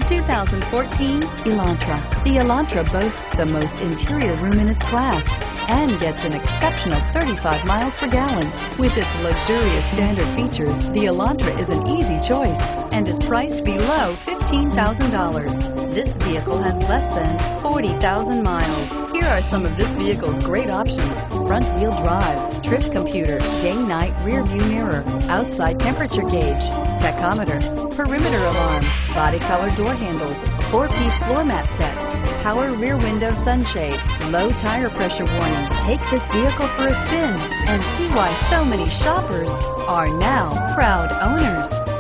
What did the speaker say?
2014 Elantra. The Elantra boasts the most interior room in its class and gets an exceptional 35 miles per gallon. With its luxurious standard features, the Elantra is an easy choice and is priced below $15,000. This vehicle has less than 40,000 miles. Here are some of this vehicle's great options: front-wheel drive, trip computer, day-night rear-view mirror, outside temperature gauge, tachometer, perimeter alarm, body color door handles, 4-piece floor mat set, power rear window sunshade, low tire pressure warning. Take this vehicle for a spin and see why so many shoppers are now proud owners.